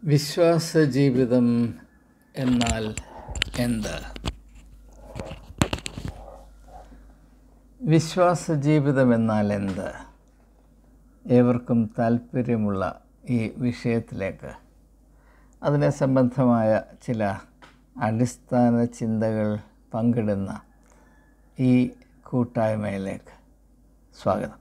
വിശ്വാസ ജീവിതം എന്നാൽ എന്ത്? വിശ്വാസ ജീവിതം എന്നാൽ എന്ത്? ഏവർക്കും താല്പര്യമുള്ള ഈ വിഷയത്തിലേക്ക് അതിനെ സംബന്ധമായ ചില അടിസ്ഥാന ചിന്തകൾ പങ്കിടുന്ന ഈ കൂട്ടായ്മയിലേക്ക് സ്വാഗതം.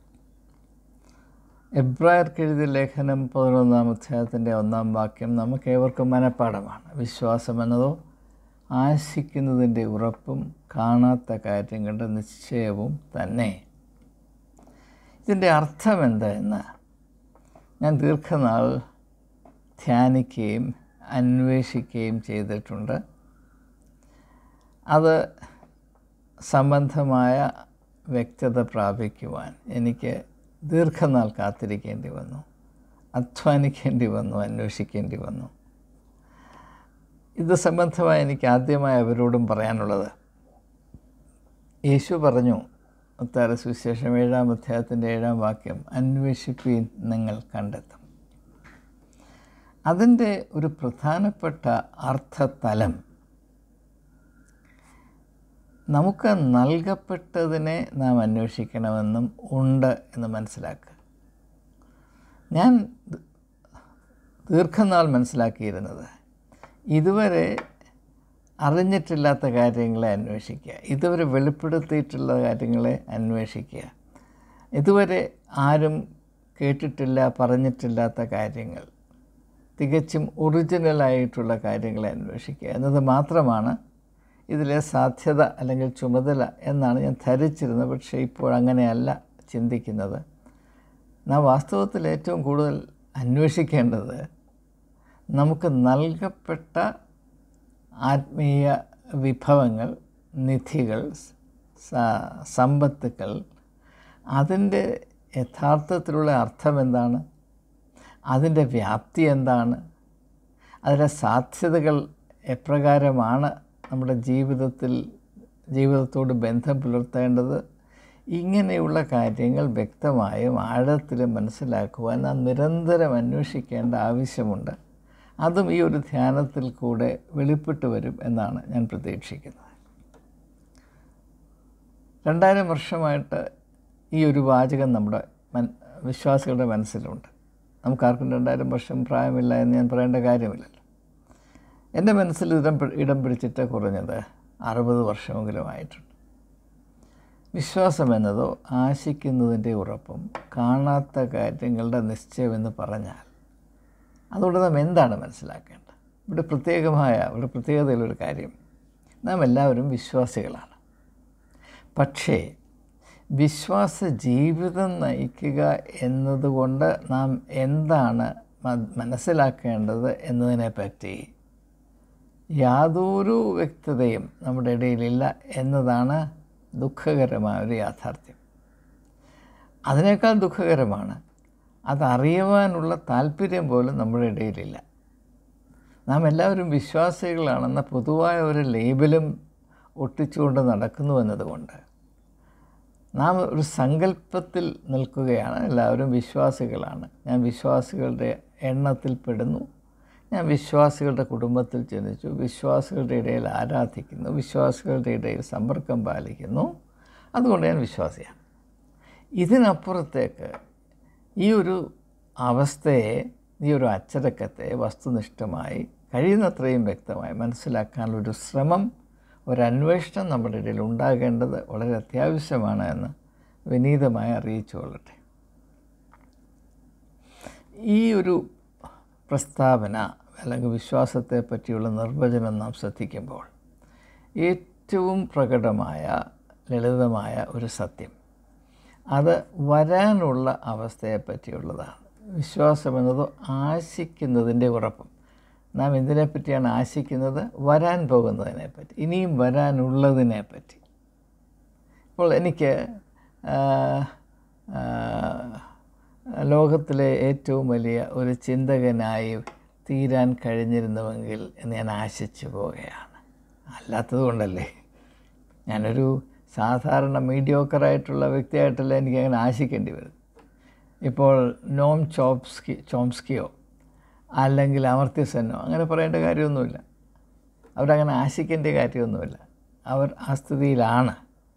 എബ്രായർക്കെഴുതിയ ലേഖനം 11-ാം അധ്യായത്തിൻ്റെ 1-ാം വാക്യം നമുക്ക് ഏവർക്കും മനഃപ്പാഠമാണ്. വിശ്വാസമെന്നതോ ആശിക്കുന്നതിൻ്റെ ഉറപ്പും കാണാത്ത കാര്യങ്ങളുടെ നിശ്ചയവും തന്നെ. ഇതിൻ്റെ അർത്ഥം എന്താണെന്ന് ഞാൻ ദീർഘനാൾ ധ്യാനിക്കുകയും അന്വേഷിക്കുകയും ചെയ്തിട്ടുണ്ട്. അത് സംബന്ധമായ വ്യക്തത പ്രാപിക്കുവാൻ എനിക്ക് ദീർഘനാൾ കാത്തിരിക്കേണ്ടി വന്നു, അധ്വാനിക്കേണ്ടി വന്നു, അന്വേഷിക്കേണ്ടി വന്നു. ഇത് സംബന്ധമായി എനിക്ക് ആദ്യമായി അവരോടും പറയാനുള്ളത്, യേശു പറഞ്ഞു, മത്തായിയുടെ സുവിശേഷം 7-ാം അധ്യായത്തിൻ്റെ 7-ാം വാക്യം, അന്വേഷിപ്പീൻ നിങ്ങൾ കണ്ടെത്തും. അതിൻ്റെ ഒരു പ്രധാനപ്പെട്ട അർത്ഥതലം നമുക്ക് നൽകപ്പെട്ടതിനെ നാം അന്വേഷിക്കണമെന്നും ഉണ്ട് എന്ന് മനസ്സിലാക്കുക. ഞാൻ ദീർഘനാൾ മനസ്സിലാക്കിയിരുന്നത്, ഇതുവരെ അറിഞ്ഞിട്ടില്ലാത്ത കാര്യങ്ങളെ അന്വേഷിക്കുക, ഇതുവരെ വെളിപ്പെടുത്തിയിട്ടുള്ള കാര്യങ്ങളെ അന്വേഷിക്കുക, ഇതുവരെ ആരും കേട്ടിട്ടില്ല പറഞ്ഞിട്ടില്ലാത്ത കാര്യങ്ങൾ, തികച്ചും ഒറിജിനലായിട്ടുള്ള കാര്യങ്ങളെ അന്വേഷിക്കുക എന്നത് മാത്രമാണ് ഇതിലെ സാധ്യത അല്ലെങ്കിൽ ചുമതല എന്നാണ് ഞാൻ ധരിച്ചിരുന്നത്. പക്ഷേ ഇപ്പോൾ അങ്ങനെയല്ല ചിന്തിക്കുന്നത്. നാം വാസ്തവത്തിൽ ഏറ്റവും കൂടുതൽ അന്വേഷിക്കേണ്ടത് നമുക്ക് നൽകപ്പെട്ട ആത്മീയ വിഭവങ്ങൾ, നിധികൾ, സമ്പത്തുക്കൾ, അതിൻ്റെ യഥാർത്ഥത്തിലുള്ള അർത്ഥം എന്താണ്, അതിൻ്റെ വ്യാപ്തി എന്താണ്, അതിൻ്റെ സാധ്യതകൾ എപ്രകാരമാണ് നമ്മുടെ ജീവിതത്തോട് ബന്ധം പുലർത്തേണ്ടത്. ഇങ്ങനെയുള്ള കാര്യങ്ങൾ വ്യക്തമായും ആഴത്തിലും മനസ്സിലാക്കുവാൻ നാം നിരന്തരം അന്വേഷിക്കേണ്ട ആവശ്യമുണ്ട്. അതും ഈ ഒരു ധ്യാനത്തിൽ കൂടെ വെളിപ്പെട്ടു വരും എന്നാണ് ഞാൻ പ്രതീക്ഷിക്കുന്നത്. 2000 വർഷമായിട്ട് ഈ ഒരു വാചകം നമ്മുടെ വിശ്വാസികളുടെ മനസ്സിലുണ്ട്. നമുക്കാർക്കും 2000 വർഷം പ്രായമില്ല എന്ന് ഞാൻ പറയേണ്ട കാര്യമില്ലല്ലോ. എൻ്റെ മനസ്സിൽ ഇടം പിടിച്ചിട്ട് കുറഞ്ഞത് 60 വർഷമെങ്കിലും ആയിട്ടുണ്ട്. വിശ്വാസം എന്നതോ ആശിക്കുന്നതിൻ്റെ ഉറപ്പും കാണാത്ത കാര്യങ്ങളുടെ നിശ്ചയമെന്ന് പറഞ്ഞാൽ അതുകൊണ്ട് നാം എന്താണ് മനസ്സിലാക്കേണ്ടത്? ഇവിടെ പ്രത്യേകതയുള്ളൊരു കാര്യം, നാം എല്ലാവരും വിശ്വാസികളാണ്. പക്ഷേ വിശ്വാസ ജീവിതം നയിക്കുക എന്നതുകൊണ്ട് നാം എന്താണ് മനസ്സിലാക്കേണ്ടത് എന്നതിനെപ്പറ്റി യാതൊരു വ്യക്തതയും നമ്മുടെ ഇടയിലില്ല എന്നതാണ് ദുഃഖകരമായ ഒരു യാഥാർത്ഥ്യം. അതിനേക്കാൾ ദുഃഖകരമാണ്, അതറിയുവാനുള്ള താല്പര്യം പോലും നമ്മുടെ ഇടയിലില്ല. നാം എല്ലാവരും വിശ്വാസികളാണെന്ന പൊതുവായ ഒരു ലേബലും ഒട്ടിച്ചുകൊണ്ട് നടക്കുന്നു എന്നതുകൊണ്ട് നാം ഒരു സങ്കല്പത്തിൽ നിൽക്കുകയാണ്, എല്ലാവരും വിശ്വാസികളാണ്, ഞാൻ വിശ്വാസികളുടെ എണ്ണത്തിൽ പെടുന്നു, ഞാൻ വിശ്വാസികളുടെ കുടുംബത്തിൽ ജനിച്ചു, വിശ്വാസികളുടെ ഇടയിൽ ആരാധിക്കുന്നു, വിശ്വാസികളുടെ ഇടയിൽ സമ്പർക്കം പാലിക്കുന്നു, അതുകൊണ്ട് ഞാൻ വിശ്വാസിയാണ്. ഇതിനപ്പുറത്തേക്ക് ഈ ഒരു അവസ്ഥയെ, ഈ ഒരു അച്ചടക്കത്തെ വസ്തുനിഷ്ഠമായി കഴിയുന്നത്രയും വ്യക്തമായി മനസ്സിലാക്കാനുള്ളൊരു ശ്രമം, ഒരന്വേഷണം നമ്മുടെ ഇടയിൽ ഉണ്ടാകേണ്ടത് വളരെ അത്യാവശ്യമാണ് എന്ന് വിനീതമായി അറിയിച്ചു കൊള്ളട്ടെ. ഈ ഒരു പ്രസ്താവന അല്ലെങ്കിൽ വിശ്വാസത്തെ പറ്റിയുള്ള നിർവചനം നാം ശ്രദ്ധിക്കുമ്പോൾ ഏറ്റവും പ്രകടമായ, ലളിതമായ ഒരു സത്യം, അത് വരാനുള്ള അവസ്ഥയെ പറ്റിയുള്ളതാണ്. വിശ്വാസം എന്നത് ആശിക്കുന്നതിൻ്റെ ഉറപ്പും. നാം എന്തിനെപ്പറ്റിയാണ് ആശിക്കുന്നത്? വരാൻ പോകുന്നതിനെപ്പറ്റി, ഇനിയും വരാനുള്ളതിനെപ്പറ്റി. ഇപ്പോൾ എനിക്ക് ലോകത്തിലെ ഏറ്റവും വലിയ ഒരു ചിന്തകനായി തീരാൻ കഴിഞ്ഞിരുന്നുവെങ്കിൽ എന്ന് ഞാൻ ആശിച്ചു പോവുകയാണ്. അല്ലാത്തത് കൊണ്ടല്ലേ. ഞാനൊരു സാധാരണ മീഡിയോക്കറായിട്ടുള്ള വ്യക്തിയായിട്ടല്ല എനിക്കങ്ങനെ ആശിക്കേണ്ടി വരും. ഇപ്പോൾ നോം ചോംസ്കിയോ അല്ലെങ്കിൽ അമർത്യസെന്നോ അങ്ങനെ പറയേണ്ട കാര്യമൊന്നുമില്ല. അവരങ്ങനെ ആശിക്കേണ്ട കാര്യമൊന്നുമില്ല. അവർ ആ സ്ഥിതിയിലാണ്.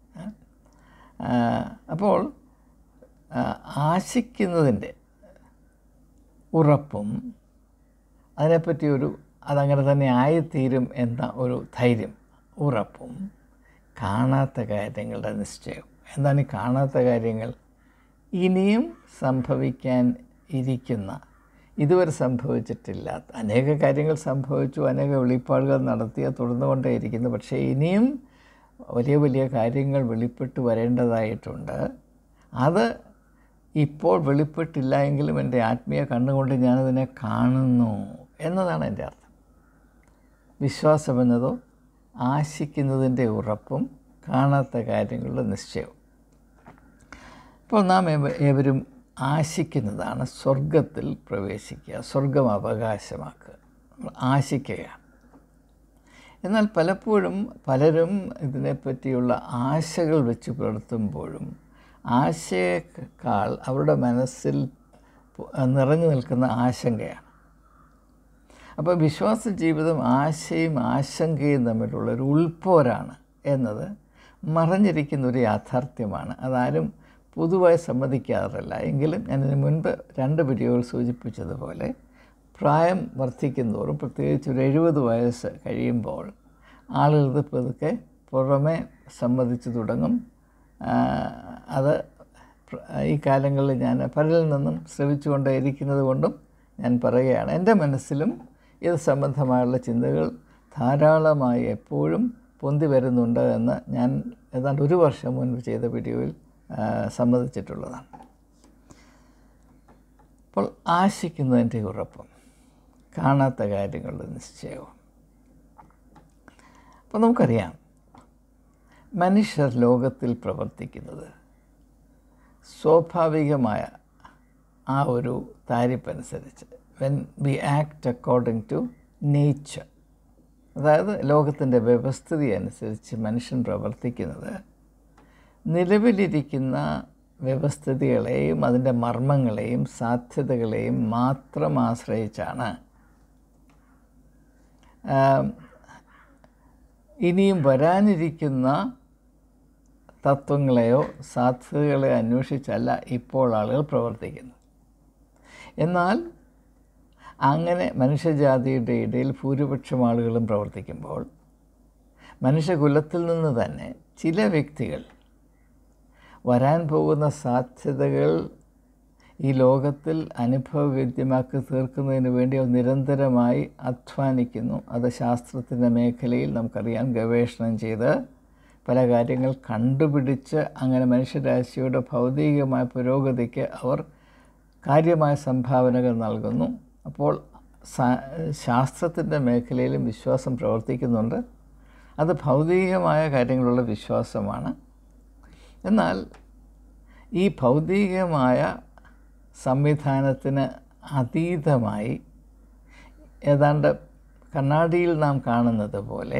അപ്പോൾ ആശിക്കുന്നതിൻ്റെ ഉറപ്പും അതിനെപ്പറ്റി അതങ്ങനെ തന്നെ ആയിത്തീരും എന്ന ഒരു ധൈര്യം, ഉറപ്പും, കാണാത്ത കാര്യങ്ങളുടെ നിശ്ചയം. എന്താണ് ഈ കാണാത്ത കാര്യങ്ങൾ? ഇനിയും സംഭവിക്കാൻ ഇരിക്കുന്ന, ഇതുവരെ സംഭവിച്ചിട്ടില്ലാത്ത അനേക കാര്യങ്ങൾ സംഭവിച്ചു, അനേക വെളിപ്പാടുകൾ നടത്തിയ തുടർന്നുകൊണ്ടേയിരിക്കുന്നു. പക്ഷേ ഇനിയും വലിയ വലിയ കാര്യങ്ങൾ വെളിപ്പെട്ട് വരേണ്ടതായിട്ടുണ്ട്. അത് ഇപ്പോൾ വെളിപ്പെട്ടില്ല എങ്കിലും എൻ്റെ ആത്മീയ കണ്ണുകൊണ്ട് ഞാനതിനെ കാണുന്നു എന്നതാണ് എൻ്റെ അർത്ഥം. വിശ്വാസമെന്നതോ ആശിക്കുന്നതിൻ്റെ ഉറപ്പും കാണാത്ത കാര്യങ്ങളുടെ നിശ്ചയവും. ഇപ്പോൾ നാം ഏവരും ആശിക്കുന്നതാണ് സ്വർഗത്തിൽ പ്രവേശിക്കുക, സ്വർഗം അവകാശമാക്കുക, ആശിക്കുകയാണ്. എന്നാൽ പലപ്പോഴും പലരും ഇതിനെപ്പറ്റിയുള്ള ആശകൾ വെച്ച് പുലർത്തുമ്പോഴും ആശയേക്കാൾ അവരുടെ മനസ്സിൽ നിറഞ്ഞു നിൽക്കുന്ന ആശങ്കയാണ്. അപ്പോൾ വിശ്വാസ ജീവിതം ആശയും ആശങ്കയും തമ്മിലുള്ളൊരു ഉൾപ്പോരാണ് എന്നത് മറഞ്ഞിരിക്കുന്ന ഒരു യാഥാർത്ഥ്യമാണ്. അതാരും പൊതുവായി സമ്മതിക്കാറില്ല. എങ്കിലും ഞാനിതിന് മുൻപ് 2 വീഡിയോകൾ സൂചിപ്പിച്ചതുപോലെ പ്രായം വർദ്ധിക്കുന്നതോറും, പ്രത്യേകിച്ച് ഒരു 70 വയസ്സ് കഴിയുമ്പോൾ ആളുകൾ പതുക്കെ പുറമെ സമ്മതിച്ചു തുടങ്ങും. അത് ഈ കാലങ്ങളിൽ ഞാൻ പലരിൽ നിന്നും ശ്രവിച്ചുകൊണ്ടേയിരിക്കുന്നത് കൊണ്ടും ഞാൻ പറയുകയാണ്. എൻ്റെ മനസ്സിലും ഇത് സംബന്ധമായുള്ള ചിന്തകൾ ധാരാളമായി എപ്പോഴും പൊന്തി വരുന്നുണ്ട് എന്ന് ഞാൻ ഏതാണ്ട് 1 വർഷം മുൻപ് ചെയ്ത വീഡിയോയിൽ സമ്മതിച്ചിട്ടുള്ളതാണ്. അപ്പോൾ ആശിക്കുന്നതിൻ്റെ ഉറപ്പും കാണാത്ത കാര്യങ്ങളുടെ നിശ്ചയവും. അപ്പോൾ നമുക്കറിയാം, മനുഷ്യർ ലോകത്തിൽ പ്രവർത്തിക്കുന്നത് സ്വാഭാവികമായ ആ ഒരു താരിപ്പനുസരിച്ച്, when we act according to nature, അതായത് ലോകത്തിൻ്റെ വ്യവസ്ഥിതി അനുസരിച്ച് മനുഷ്യൻ പ്രവർത്തിക്കുന്നത് നിലവിലിരിക്കുന്ന വ്യവസ്ഥിതികളെയും അതിൻ്റെ മർമ്മങ്ങളെയും സാധ്യതകളെയും മാത്രം ആശ്രയിച്ചാണ്. ഇനിയും വരാനിരിക്കുന്ന തത്വങ്ങളെയോ സാധ്യതകളെയോ അന്വേഷിച്ചല്ല ഇപ്പോൾ ആളുകൾ പ്രവർത്തിക്കുന്നത്. എന്നാൽ അങ്ങനെ മനുഷ്യജാതിയുടെ ഇടയിൽ ഭൂരിപക്ഷം ആളുകളും പ്രവർത്തിക്കുമ്പോൾ മനുഷ്യകുലത്തിൽ നിന്ന് തന്നെ ചില വ്യക്തികൾ വരാൻ പോകുന്ന സാധ്യതകൾ ഈ ലോകത്തിൽ അനുഭവവേദ്യമാക്കി തീർക്കുന്നതിന് വേണ്ടി നിരന്തരമായി അധ്വാനിക്കുന്നു. അത് ശാസ്ത്രത്തിൻ്റെ മേഖലയിൽ നമുക്കറിയാം, ഗവേഷണം ചെയ്ത് പല കാര്യങ്ങൾ കണ്ടുപിടിച്ച് അങ്ങനെ മനുഷ്യരാശിയുടെ ഭൗതികമായ പുരോഗതിക്ക് അവർ കാര്യമായ സംഭാവനകൾ നൽകുന്നു. അപ്പോൾ ശാസ്ത്രത്തിൻ്റെ മേഖലയിലും വിശ്വാസം പ്രവർത്തിക്കുന്നുണ്ട്. അത് ഭൗതികമായ കാര്യങ്ങളുള്ള വിശ്വാസമാണ്. എന്നാൽ ഈ ഭൗതികമായ സംവിധാനത്തിന് അതീതമായി ഏതാണ്ട് കണ്ണാടിയിൽ നാം കാണുന്നത് പോലെ,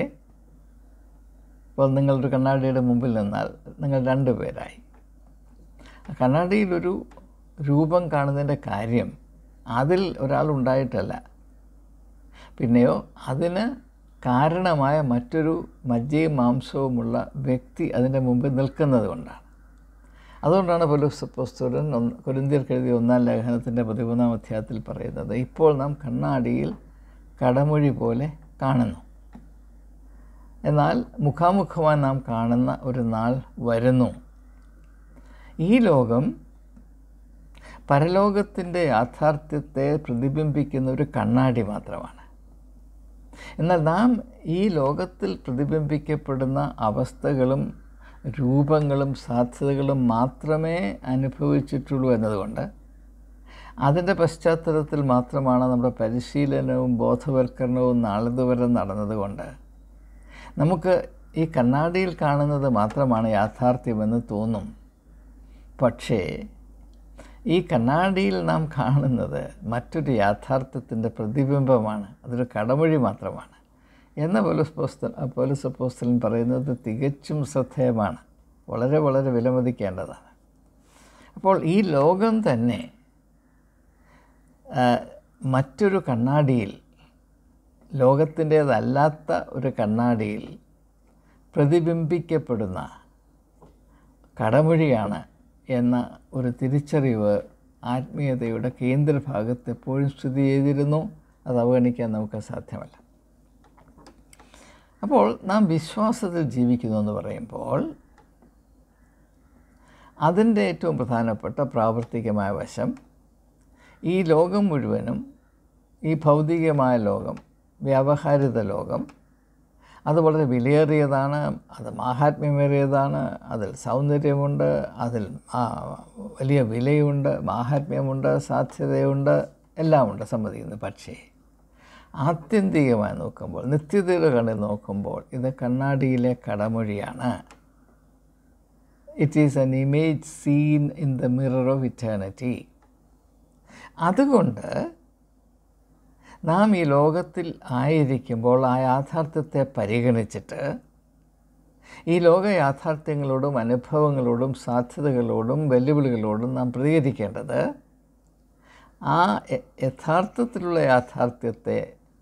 ഇപ്പോൾ നിങ്ങളൊരു കണ്ണാടിയുടെ മുമ്പിൽ നിന്നാൽ നിങ്ങൾ 2 പേരായി. കണ്ണാടിയിലൊരു രൂപം കാണുന്നതിൻ്റെ കാര്യം അതിൽ ഒരാളുണ്ടായിട്ടല്ല, പിന്നെയോ അതിന് കാരണമായ മറ്റൊരു മജ്ജയും മാംസവുമുള്ള വ്യക്തി അതിൻ്റെ മുമ്പിൽ നിൽക്കുന്നത് കൊണ്ടാണ്. അതുകൊണ്ടാണ് പൗലോസ് അപ്പോസ്തലൻ കൊരിന്ത്യർക്ക് എഴുതിയ 1-ാം ലേഖനത്തിൻ്റെ 13-ാം അധ്യായത്തിൽ പറയുന്നത്, ഇപ്പോൾ നാം കണ്ണാടിയിൽ കടമൊഴി പോലെ കാണുന്നു, എന്നാൽ മുഖാമുഖമായി നാം കാണുന്ന ഒരു നാൾ വരുന്നു. ഈ ലോകം പരലോകത്തിൻ്റെ യാഥാർത്ഥ്യത്തെ പ്രതിബിംബിക്കുന്ന ഒരു കണ്ണാടി മാത്രമാണ്. എന്നാൽ നാം ഈ ലോകത്തിൽ പ്രതിബിംബിക്കപ്പെടുന്ന അവസ്ഥകളും രൂപങ്ങളും സാധ്യതകളും മാത്രമേ അനുഭവിച്ചിട്ടുള്ളൂ എന്നതുകൊണ്ട് അതിൻ്റെ പശ്ചാത്തലത്തിൽ മാത്രമാണ് നമ്മുടെ പരിശീലനവും ബോധവൽക്കരണവും നാളിതുവരെ നടന്നതുകൊണ്ട് നമുക്ക് ഈ കണ്ണാടിയിൽ കാണുന്നത് മാത്രമാണ് യാഥാർത്ഥ്യമെന്ന് തോന്നും. പക്ഷേ ഈ കണ്ണാടിയിൽ നാം കാണുന്നത് മറ്റൊരു യാഥാർത്ഥ്യത്തിൻ്റെ പ്രതിബിംബമാണ്, അതൊരു കടമൊഴി മാത്രമാണ് എന്ന പൗലോസ് അപ്പോസ്തലൻ പറയുന്നത് തികച്ചും ശ്രദ്ധേയമാണ്, വളരെ വളരെ വിലമതിക്കേണ്ടതാണ്. അപ്പോൾ ഈ ലോകം തന്നെ മറ്റൊരു കണ്ണാടിയിൽ, ലോകത്തിൻ്റേതല്ലാത്ത ഒരു കണ്ണാടിയിൽ പ്രതിബിംബിക്കപ്പെടുന്ന കടമൊഴിയാണ് എന്ന ഒരു തിരിച്ചറിവ് ആത്മീയതയുടെ കേന്ദ്രഭാഗത്ത് എപ്പോഴും സ്ഥിതി ചെയ്തിരുന്നു. അത് അവഗണിക്കാൻ നമുക്ക് സാധ്യമല്ല. അപ്പോൾ നാം വിശ്വാസത്തിൽ ജീവിക്കുന്നു എന്ന് പറയുമ്പോൾ അതിൻ്റെ ഏറ്റവും പ്രധാനപ്പെട്ട പ്രാവർത്തികമായ വശം, ഈ ലോകം മുഴുവനും, ഈ ഭൗതികമായ ലോകം, വ്യാവഹാരിക ലോകം, അത് വളരെ വിലയേറിയതാണ്, അത് മാഹാത്മ്യമേറിയതാണ്, അതിൽ സൗന്ദര്യമുണ്ട്, അതിൽ വലിയ വിലയുണ്ട്, മാഹാത്മ്യമുണ്ട്, സാധ്യതയുണ്ട്, എല്ലാമുണ്ട്, സമ്മതിക്കുന്നു. പക്ഷേ ആത്യന്തികമായി നോക്കുമ്പോൾ, നിത്യതയുടെ കണ്ണിൽ നോക്കുമ്പോൾ, ഇത് കണ്ണാടിയിലെ കടമൊഴിയാണ്. It is an image seen in the mirror of eternity. അതുകൊണ്ട് നാം ഈ ലോകത്തിൽ ആയിരിക്കുമ്പോൾ ആ യാഥാർത്ഥ്യത്തെ പരിഗണിച്ചിട്ട് ഈ ലോക യാഥാർത്ഥ്യങ്ങളോടും അനുഭവങ്ങളോടും സാധ്യതകളോടും വെല്ലുവിളികളോടും നാം പ്രതികരിക്കേണ്ടത് ആ യഥാർത്ഥത്തിലുള്ള യാഥാർത്ഥ്യത്തെ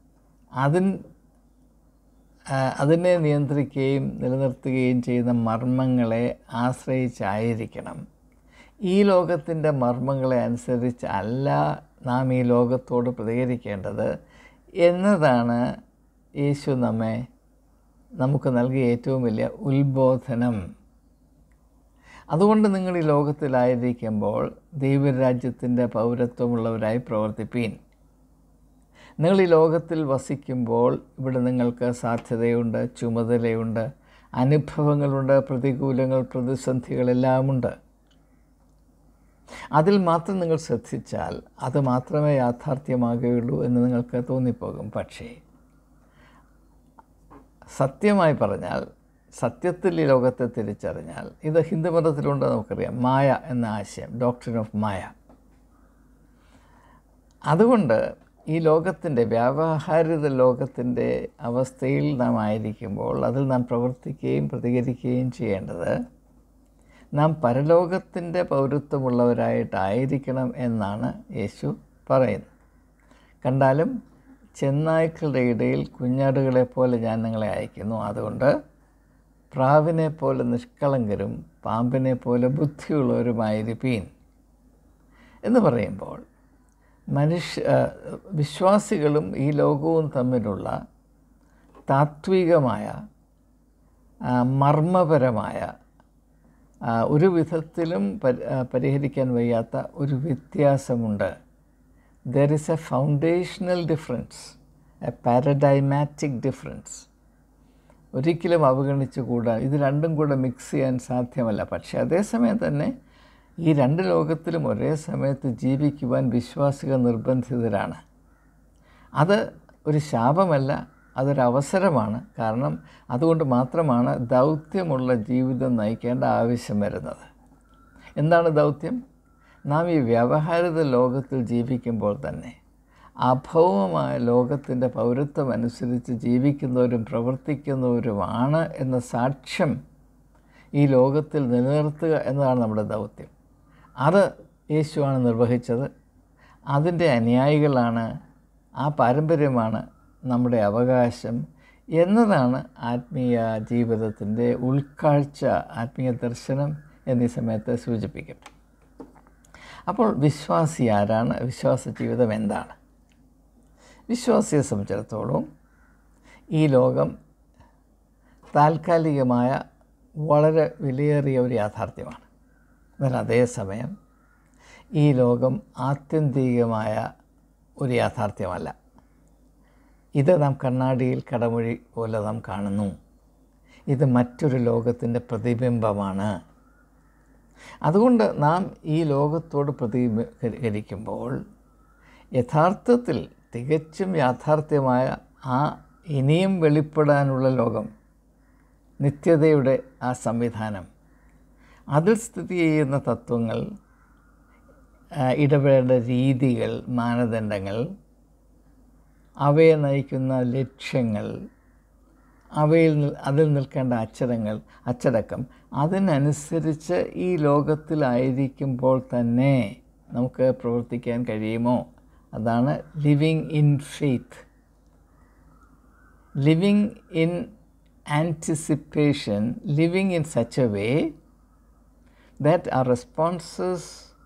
അതിനെ നിയന്ത്രിക്കുകയും നിലനിർത്തുകയും ചെയ്യുന്ന മർമ്മങ്ങളെ ആശ്രയിച്ചായിരിക്കണം. ഈ ലോകത്തിൻ്റെ മർമ്മങ്ങളെ അനുസരിച്ചല്ല നാം ഈ ലോകത്തോട് പ്രതികരിക്കേണ്ടത് എന്നതാണ് യേശു നമുക്ക് നൽകിയ ഏറ്റവും വലിയ ഉത്ബോധനം. അതുകൊണ്ട് നിങ്ങൾ ഈ ലോകത്തിലായിരിക്കുമ്പോൾ ദൈവരാജ്യത്തിൻ്റെ പൗരത്വമുള്ളവരായി പ്രവർത്തിപ്പീൻ. നിങ്ങൾ ഈ ലോകത്തിൽ വസിക്കുമ്പോൾ ഇവിടെ നിങ്ങൾക്ക് സാധ്യതയുണ്ട്, ചുമതലയുണ്ട്, അനുഭവങ്ങളുണ്ട്, പ്രതികൂലങ്ങൾ, പ്രതിസന്ധികളെല്ലാമുണ്ട്. അതിൽ മാത്രം നിങ്ങൾ ശ്രദ്ധിച്ചാൽ അത് മാത്രമേ യാഥാർത്ഥ്യമാകുകയുള്ളൂ എന്ന് നിങ്ങൾക്ക് തോന്നിപ്പോകും. പക്ഷേ സത്യമായി പറഞ്ഞാൽ, സത്യത്തിൽ ഈ ലോകത്തെ തിരിച്ചറിഞ്ഞാൽ, ഇത് ഹിന്ദുമതത്തിലുണ്ട്, നമുക്കറിയാം, മായ എന്ന ആശയം, ഡോക്ട്രിൻ ഓഫ് മായ. അതുകൊണ്ട് ഈ ലോകത്തിൻ്റെ, വ്യാവഹാരിക ലോകത്തിൻ്റെ അവസ്ഥയിൽ നാം ആയിരിക്കുമ്പോൾ അതിൽ നാം പ്രവർത്തിക്കുകയും പ്രതികരിക്കുകയും ചെയ്യേണ്ടത് നാം പരലോകത്തിൻ്റെ പൗരത്വമുള്ളവരായിട്ടായിരിക്കണം എന്നാണ് യേശു പറയുന്നത്. കണ്ടാലും ചെന്നായ്ക്കളുടെ ഇടയിൽ കുഞ്ഞാടുകളെപ്പോലെ ഞാൻ നിങ്ങളെ അയക്കുന്നു, അതുകൊണ്ട് പ്രാവിനെ പോലെ നിഷ്കളങ്കരും പാമ്പിനെ പോലെ ബുദ്ധിയുള്ളവരുമായിരിപ്പീൻ എന്ന് പറയുമ്പോൾ വിശ്വാസികളും ഈ ലോകവും തമ്മിലുള്ള താത്വികമായ, മർമ്മപരമായ, ഒരു വിധത്തിലും പരിഹരിക്കാൻ വയ്യാത്ത ഒരു വ്യത്യാസമുണ്ട്. There is a foundational difference, a paradigmatic difference. ഒരിക്കലും അവഗണിച്ചുകൂടാ. ഇത് രണ്ടും കൂടെ മിക്സ് ചെയ്യാൻ സാധ്യമല്ല. പക്ഷേ അതേസമയം തന്നെ ഈ രണ്ട് ലോകത്തിലും ഒരേ സമയത്ത് ജീവിക്കുവാൻ വിശ്വാസികൾ നിർബന്ധിതരാണ്. അത് ഒരു ശാപമല്ല, അതൊരവസരമാണ്. കാരണം അതുകൊണ്ട് മാത്രമാണ് ദൗത്യമുള്ള ജീവിതം നയിക്കേണ്ട ആവശ്യം വരുന്നത്. എന്താണ് ദൗത്യം? നാം ഈ വ്യാവഹാരിക ലോകത്തിൽ ജീവിക്കുമ്പോൾ തന്നെ അഭൗമമായ ലോകത്തിൻ്റെ പൗരത്വം അനുസരിച്ച് ജീവിക്കുന്നവരും പ്രവർത്തിക്കുന്നവരുമാണ് എന്ന സാക്ഷ്യം ഈ ലോകത്തിൽ നിലനിർത്തുക എന്നതാണ് നമ്മുടെ ദൗത്യം. അത് യേശുവാണ് നിർവഹിച്ചത്. അതിൻ്റെ അനുയായികളാണ്, ആ പാരമ്പര്യമാണ് നമ്മുടെ അവകാശം എന്നതാണ് ആത്മീയ ജീവിതത്തിൻ്റെ ഉൾക്കാഴ്ച, ആത്മീയ ദർശനം എന്നീ സമയത്ത് സൂചിപ്പിക്കും. അപ്പോൾ വിശ്വാസി ആരാണ്? വിശ്വാസ ജീവിതം എന്താണ്? വിശ്വാസിയെ സംബന്ധിച്ചിടത്തോളം ഈ ലോകം താൽക്കാലികമായ വളരെ വിലയേറിയ ഒരു യാഥാർത്ഥ്യമാണ്. എന്നാൽ അതേസമയം ഈ ലോകം ആത്യന്തികമായ ഒരു യാഥാർത്ഥ്യമല്ല. ഇത് നാം കണ്ണാടിയിൽ കടമൊഴി പോലെ നാം കാണുന്നു. ഇത് മറ്റൊരു ലോകത്തിൻ്റെ പ്രതിബിംബമാണ്. അതുകൊണ്ട് നാം ഈ ലോകത്തോട് പ്രതികരിക്കുമ്പോൾ യഥാർത്ഥത്തിൽ തികച്ചും യാഥാർത്ഥ്യമായ ആ ഇനിയും വെളിപ്പെടാനുള്ള ലോകം, നിത്യതയുടെ ആ സംവിധാനം, അതിൽ സ്ഥിതി ചെയ്യുന്ന തത്വങ്ങൾ, ഇടപെടേണ്ട രീതികൾ, മാനദണ്ഡങ്ങൾ, അവയെ നയിക്കുന്ന ലക്ഷ്യങ്ങൾ, അതിൽ നിൽക്കേണ്ട അച്ചടക്കം, അതിനനുസരിച്ച് ഈ ലോകത്തിലായിരിക്കുമ്പോൾ തന്നെ നമുക്ക് പ്രവർത്തിക്കാൻ കഴിയുമോ? അതാണ് living in faith. Living in anticipation, living in such a way that our responses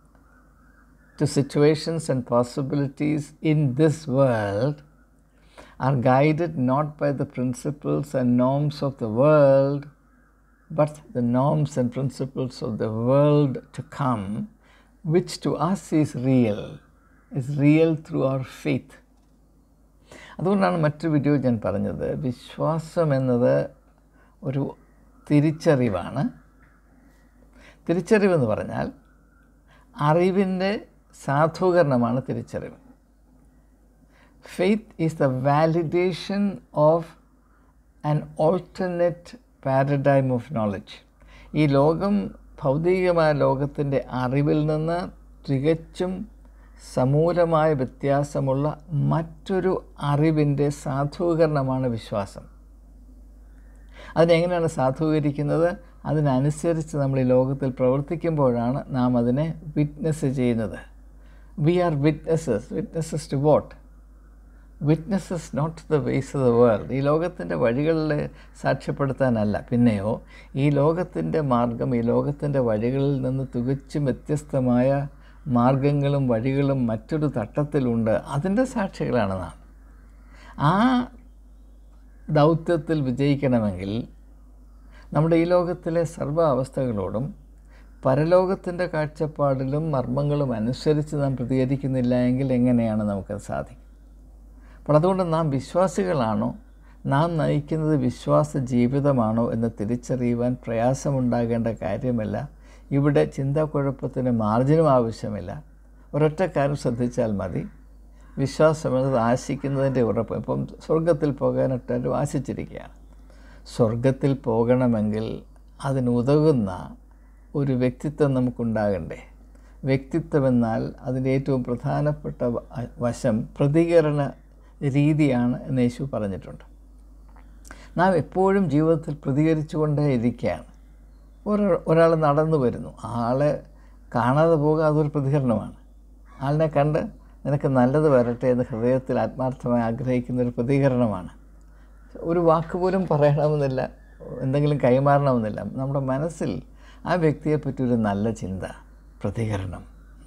to situations and possibilities in this world are guided not by the principles and norms of the world, but the norms and principles of the world to come, which to us is real through our faith. അതുകൊണ്ടാണ് മറ്റൊരു video ഞാൻ പറഞ്ഞത്, വിശ്വാസം എന്നത് ഒരു തിരിച്ചറിവാണ്. തിരിച്ചറിവെന്ന് പറഞ്ഞാൽ അറിവിൻ്റെ സാധൂകരണമാണ് തിരിച്ചറിവ്. Faith is the validation of an alternate paradigm of knowledge. ഈ ലോകം, ഭൗതികമായ ലോകത്തിൻ്റെ അറിവിൽ നിന്ന് തികച്ചും സമൂലമായ വ്യത്യാസമുള്ള മറ്റൊരു അറിവിൻ്റെ സാധൂകരണമാണ് വിശ്വാസം. അതിനെങ്ങനെയാണ് സാധൂകരിക്കുന്നത്? അതിനനുസരിച്ച് നമ്മൾ ഈ ലോകത്തിൽ പ്രവർത്തിക്കുമ്പോഴാണ് നാം അതിനെ വിറ്റ്നസ് ചെയ്യുന്നത്. We are witnesses to what? Witnesses not the ways of the world. ഈ ലോകത്തിൻ്റെ വഴികളിലെ സാക്ഷ്യപ്പെടുത്താനല്ല, പിന്നെയോ ഈ ലോകത്തിൻ്റെ മാർഗം, ഈ ലോകത്തിൻ്റെ വഴികളിൽ നിന്ന് തികച്ചും വ്യത്യസ്തമായ മാർഗങ്ങളും വഴികളും മറ്റൊരു തട്ടത്തിലുണ്ട്. അതിൻ്റെ സാക്ഷികളാണ് നാം. ആ ദൗത്യത്തിൽ വിജയിക്കണമെങ്കിൽ നമ്മുടെ ഈ ലോകത്തിലെ സർവ്വ അവസ്ഥകളോടും പരലോകത്തിൻ്റെ കാഴ്ചപ്പാടിലും മർമ്മങ്ങളും അനുസരിച്ച് നാം പ്രതികരിക്കുന്നില്ല എങ്കിൽ എങ്ങനെയാണ് നമുക്കത് സാധിക്കും? അപ്പോൾ അതുകൊണ്ട് നാം വിശ്വാസികളാണോ, നാം നയിക്കുന്നത് വിശ്വാസ ജീവിതമാണോ എന്ന് തിരിച്ചറിയുവാൻ പ്രയാസമുണ്ടാകേണ്ട കാര്യമില്ല. ഇവിടെ ചിന്താക്കുഴപ്പത്തിന് മാർജിനും ആവശ്യമില്ല. ഒരൊറ്റ കാര്യം ശ്രദ്ധിച്ചാൽ മതി. വിശ്വാസം എന്നത് ആശിക്കുന്നതിൻ്റെ ഉറപ്പ്. ഇപ്പം സ്വർഗത്തിൽ പോകാനായിട്ട് ആശിച്ചിരിക്കുകയാണ്. സ്വർഗത്തിൽ പോകണമെങ്കിൽ അതിനുതകുന്ന ഒരു വ്യക്തിത്വം നമുക്കുണ്ടാകണ്ടേ? വ്യക്തിത്വം എന്നാൽ അതിൻ്റെ ഏറ്റവും പ്രധാനപ്പെട്ട വശം പ്രതികരണ രീതിയാണ് എന്ന് യേശു പറഞ്ഞിട്ടുണ്ട്. നാം എപ്പോഴും ജീവിതത്തിൽ പ്രതികരിച്ചു കൊണ്ടേ ഇരിക്കുകയാണ്. ഒരാൾ നടന്നു വരുന്നു, ആളെ കാണാതെ പോകുക, അതൊരു പ്രതികരണമാണ്. ആളിനെ കണ്ട് നിനക്ക് നല്ലത് വരട്ടെ എന്ന് ഹൃദയത്തിൽ ആത്മാർത്ഥമായി ആഗ്രഹിക്കുന്നൊരു പ്രതികരണമാണ്. ഒരു വാക്ക് പോലും പറയണമെന്നില്ല, എന്തെങ്കിലും കൈമാറണമെന്നില്ല. നമ്മുടെ മനസ്സിൽ ആ വ്യക്തിയെപ്പറ്റി ഒരു നല്ല ചിന്ത, പ്രതികരണം,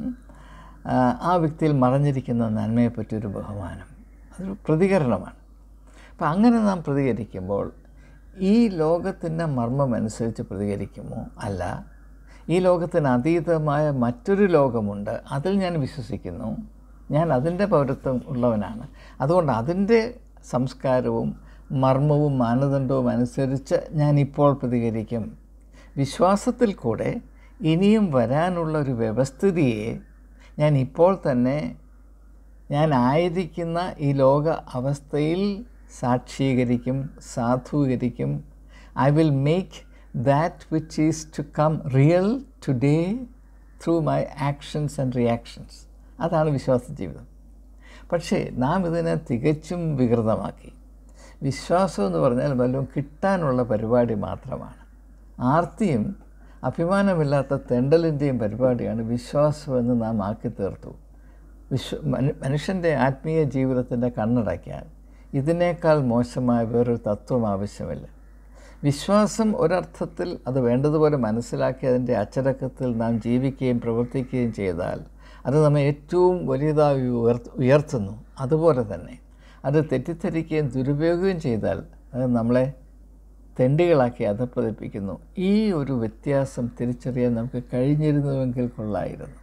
ആ വ്യക്തിയിൽ മറഞ്ഞിരിക്കുന്ന നന്മയെപ്പറ്റി ഒരു ബഹുമാനം, അതൊരു പ്രതികരണമാണ്. അപ്പം അങ്ങനെ നാം പ്രതികരിക്കുമ്പോൾ ഈ ലോകത്തിൻ്റെ മർമ്മം അനുസരിച്ച് പ്രതികരിക്കുമോ? അല്ല, ഈ ലോകത്തിന് അതീതമായ മറ്റൊരു ലോകമുണ്ട്, അതിൽ ഞാൻ വിശ്വസിക്കുന്നു, ഞാൻ അതിൻ്റെ പൗരത്വം ഉള്ളവനാണ്. അതുകൊണ്ട് അതിൻ്റെ സംസ്കാരവും മർമ്മവും മാനദണ്ഡവും അനുസരിച്ച് ഞാനിപ്പോൾ പ്രതികരിക്കും. വിശ്വാസത്തിൽ കൂടെ ഇനിയും വരാനുള്ള ഒരു വ്യവസ്ഥിതിയെ ഞാൻ ഇപ്പോൾ തന്നെ ഞാൻ ആയിരിക്കുന്ന ഈ ലോക അവസ്ഥയിൽ സാക്ഷീകരിക്കും, സാധൂകരിക്കും. I will make that which is to come real today through my actions and reactions. അതാണ് വിശ്വാസ ജീവിതം. പക്ഷേ നാം ഇതിനെ തികച്ചും വികൃതമാക്കി. വിശ്വാസം എന്ന് പറഞ്ഞാൽ വല്ലതും കിട്ടാനുള്ള പരിപാടി മാത്രമാണ്. ആർത്തിയും അഭിമാനമില്ലാത്ത തെണ്ടലിൻ്റെയും പരിപാടിയാണ് വിശ്വാസമെന്ന് നാം ആക്കി തീർത്തു. മനുഷ്യൻ്റെ ആത്മീയ ജീവിതത്തിൻ്റെ കണ്ണടയ്ക്കാൻ ഇതിനേക്കാൾ മോശമായ വേറൊരു തത്വം ആവശ്യമില്ല. വിശ്വാസം ഒരർത്ഥത്തിൽ അത് വേണ്ടതുപോലെ മനസ്സിലാക്കി അതിൻ്റെ അച്ചടക്കത്തിൽ നാം ജീവിക്കുകയും പ്രവർത്തിക്കുകയും ചെയ്താൽ അത് നമ്മെ ഏറ്റവും വലിയതായി ഉയർത്തുന്നു. അതുപോലെ തന്നെ അത് തെറ്റിദ്ധരിക്കുകയും ദുരുപയോഗവും ചെയ്താൽ അത് നമ്മളെ തെണ്ടികളാക്കി അധപ്പതിപ്പിക്കുന്നു. ഈ ഒരു വ്യത്യാസം തിരിച്ചറിയാൻ നമുക്ക് കഴിഞ്ഞിരുന്നുവെങ്കിൽ കൊള്ളായിരുന്നു.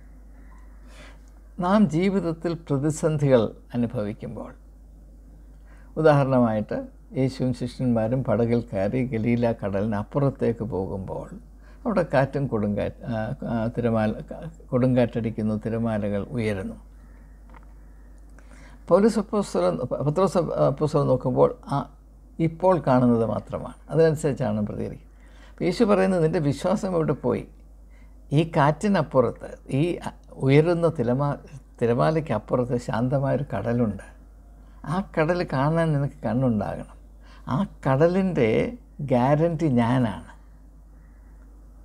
നാം ജീവിതത്തിൽ പ്രതിസന്ധികൾ അനുഭവിക്കുമ്പോൾ, ഉദാഹരണമായിട്ട് യേശുവും ശിഷ്യന്മാരും പടകിൽ കയറി ഗലീല കടലിന് അപ്പുറത്തേക്ക് പോകുമ്പോൾ അവിടെ കാറ്റും കൊടുങ്കാറ്റടിക്കുന്നു, തിരമാലകൾ ഉയരുന്നു. പത്രോസ് അപ്പോസ്തലൻ നോക്കുമ്പോൾ ഇപ്പോൾ കാണുന്നത് മാത്രമാണ്, അതിനനുസരിച്ചാണ് പ്രതികരിക്കുക. യേശു പറയുന്നത്, നിൻ്റെ വിശ്വാസം ഇവിടെ പോയി. ഈ കാറ്റിനപ്പുറത്ത്, ഈ ഉയരുന്ന തിരമാലയ്ക്ക് അപ്പുറത്ത് ശാന്തമായൊരു കടലുണ്ട്. ആ കടൽ കാണാൻ നിനക്ക് കണ്ണുണ്ടാകണം. ആ കടലിൻ്റെ ഗ്യാരൻറ്റി ഞാനാണ്.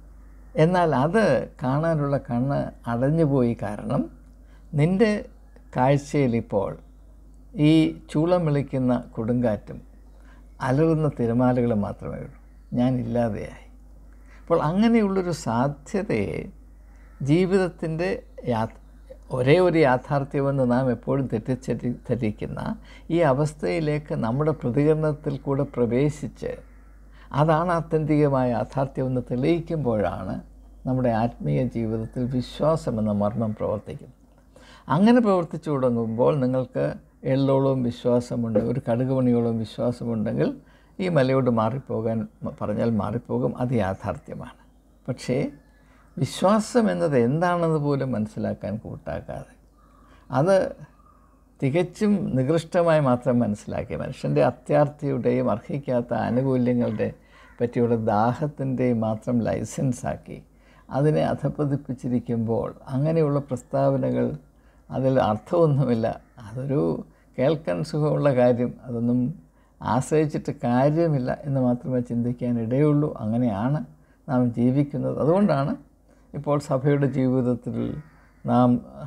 എന്നാൽ അത് കാണാനുള്ള കണ്ണ് അടഞ്ഞുപോയി. കാരണം നിൻ്റെ കാഴ്ചയിൽ ഇപ്പോൾ ഈ ചൂളം വിളിക്കുന്ന കൊടുങ്കാറ്റും അലറുന്ന തിരമാലകളും മാത്രമേ ഉള്ളൂ. ഞാൻ ഇല്ലാതെയായി. അപ്പോൾ അങ്ങനെയുള്ളൊരു സാധ്യതയെ ജീവിതത്തിൻ്റെ ഒരേ ഒരു യാഥാർത്ഥ്യമെന്ന് നാം എപ്പോഴും തെറ്റിദ്ധരിക്കുന്ന ഈ അവസ്ഥയിലേക്ക് നമ്മുടെ പ്രതികരണത്തിൽ കൂടെ പ്രവേശിച്ച് അതാണ് ആത്യന്തികമായ യാഥാർത്ഥ്യമെന്ന് തെളിയിക്കുമ്പോഴാണ് നമ്മുടെ ആത്മീയ ജീവിതത്തിൽ വിശ്വാസമെന്ന മർമ്മം പ്രവർത്തിക്കുന്നത്. അങ്ങനെ പ്രവർത്തിച്ചു തുടങ്ങുമ്പോൾ നിങ്ങൾക്ക് എള്ളോളം വിശ്വാസമുണ്ട്, ഒരു കടുകുമണിയോളം വിശ്വാസമുണ്ടെങ്കിൽ ഈ മലയോട് മാറിപ്പോകാൻ പറഞ്ഞാൽ മാറിപ്പോകും. അത് യാഥാർത്ഥ്യമാണ്. പക്ഷേ വിശ്വാസം എന്നത് എന്താണെന്ന് പോലും മനസ്സിലാക്കാൻ കൂട്ടാക്കാതെ അത് തികച്ചും നികൃഷ്ടമായി മാത്രം മനസ്സിലാക്കി മനുഷ്യൻ്റെ അത്യാർത്ഥിയുടെയും അർഹിക്കാത്ത ആനുകൂല്യങ്ങളുടെ പറ്റിയുള്ള ദാഹത്തിൻ്റെയും മാത്രം ലൈസൻസാക്കി അതിനെ അധപ്പതിപ്പിച്ചിരിക്കുമ്പോൾ അങ്ങനെയുള്ള പ്രസ്താവനകൾ അതിൽ അർത്ഥമൊന്നുമില്ല. അതൊരു കേൾക്കാൻ സുഖമുള്ള കാര്യം, അതൊന്നും ആശ്രയിച്ചിട്ട് കാര്യമില്ല എന്ന് മാത്രമേ ചിന്തിക്കാൻ ഇടയുള്ളൂ. അങ്ങനെയാണ് നാം ജീവിക്കുന്നത്. അതുകൊണ്ടാണ് ഇപ്പോൾ സഭയുടെ ജീവിതത്തിൽ നാം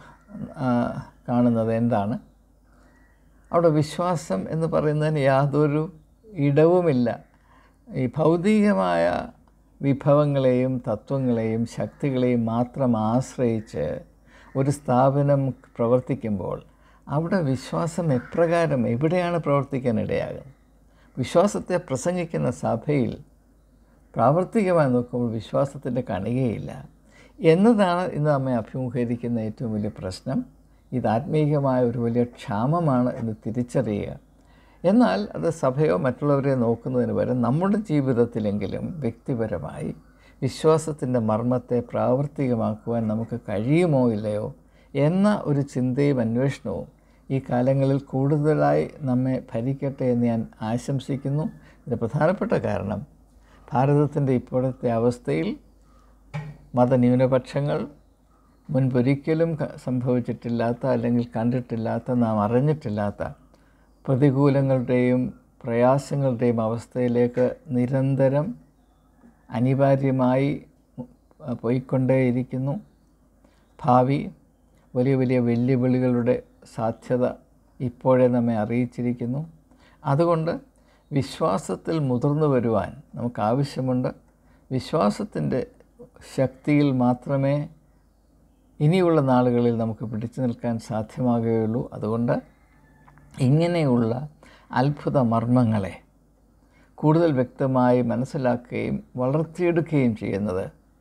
കാണുന്നത് എന്താണ്? അവിടെ വിശ്വാസം എന്ന് പറയുന്നതിന് യാതൊരു ഇടവുമില്ല. ഈ ഭൗതികമായ വിഭവങ്ങളെയും തത്വങ്ങളെയും ശക്തികളെയും മാത്രം ആശ്രയിച്ച് ഒരു സ്ഥാപനം പ്രവർത്തിക്കുമ്പോൾ അവിടെ വിശ്വാസം എപ്രകാരം എവിടെയാണ് പ്രവർത്തിക്കാൻ ഇടയാകുന്നത്? വിശ്വാസത്തെ പ്രസംഗിക്കുന്ന സഭയിൽ പ്രാവർത്തികമായി നോക്കുമ്പോൾ വിശ്വാസത്തിൻ്റെ കണികയില്ല എന്നതാണ് ഇന്ന് നമ്മെ അഭിമുഖീകരിക്കുന്ന ഏറ്റവും വലിയ പ്രശ്നം. ഇത് ആത്മീയമായ ഒരു വലിയ ക്ഷാമമാണ് എന്ന് തിരിച്ചറിയുക. എന്നാൽ അത് സഭയോ മറ്റുള്ളവരെ നോക്കുന്നതിന് പകരം നമ്മുടെ ജീവിതത്തിലെങ്കിലും വ്യക്തിപരമായി വിശ്വാസത്തിൻ്റെ മർമ്മത്തെ പ്രാവർത്തികമാക്കുവാൻ നമുക്ക് കഴിയുമോ ഇല്ലയോ എന്ന ഒരു ചിന്തയും അന്വേഷണവും ഈ കാലങ്ങളിൽ കൂടുതലായി നമ്മെ ഭരിക്കട്ടെ എന്ന് ഞാൻ ആശംസിക്കുന്നു. ഇതിൻ്റെ പ്രധാനപ്പെട്ട കാരണം ഭാരതത്തിൻ്റെ ഇപ്പോഴത്തെ അവസ്ഥയിൽ മതന്യൂനപക്ഷങ്ങൾ മുൻപൊരിക്കലും സംഭവിച്ചിട്ടില്ലാത്ത അല്ലെങ്കിൽ കണ്ടിട്ടില്ലാത്ത നാം അറിഞ്ഞിട്ടില്ലാത്ത പ്രതികൂലങ്ങളുടെയും പ്രയാസങ്ങളുടെയും അവസ്ഥയിലേക്ക് നിരന്തരം അനിവാര്യമായി പോയിക്കൊണ്ടേയിരിക്കുന്നു. ഭാവി വലിയ വലിയ വെല്ലുവിളികളുടെ സാധ്യത ഇപ്പോഴേ നമ്മെ അറിയിച്ചിരിക്കുന്നു. അതുകൊണ്ട് വിശ്വാസത്തിൽ മുതിർന്നു വരുവാൻ നമുക്ക് ആവശ്യമുണ്ട്. വിശ്വാസത്തിൻ്റെ ശക്തിയിൽ മാത്രമേ ഇനിയുള്ള നാളുകളിൽ നമുക്ക് പിടിച്ചു നിൽക്കാൻ സാധ്യമാകുകയുള്ളൂ. അതുകൊണ്ട് ഇങ്ങനെയുള്ള അത്ഭുത മർമ്മങ്ങളെ കൂടുതൽ വ്യക്തമായി മനസ്സിലാക്കുകയും വളർത്തിയെടുക്കുകയും ചെയ്യുന്നത്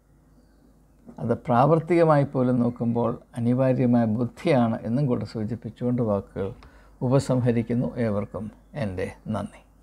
അത് പ്രാവർത്തികമായി പോലും നോക്കുമ്പോൾ അനിവാര്യമായ ബുദ്ധിയാണ് എന്നും കൂടെ സൂചിപ്പിച്ചുകൊണ്ട് വാക്കുകൾ ഉപസംഹരിക്കുന്നു. ഏവർക്കും എൻ്റെ നന്ദി.